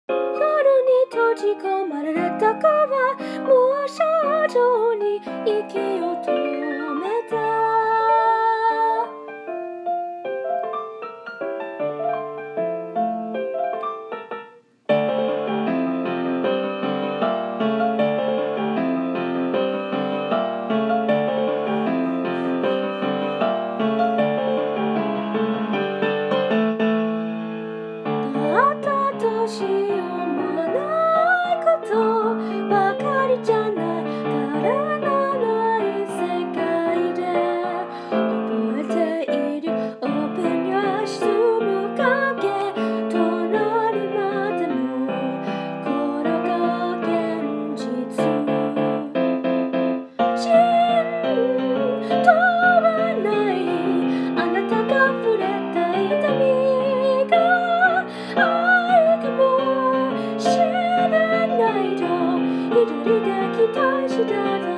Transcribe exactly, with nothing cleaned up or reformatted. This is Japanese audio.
夜に閉じ込まれた子は無症状に息を止めた。どうしようもないことばかりじゃないからのない世界で覚えているオープンには沈む影隣までもこれが現実浸透はないあなたが触れた痛みが一人で期待してた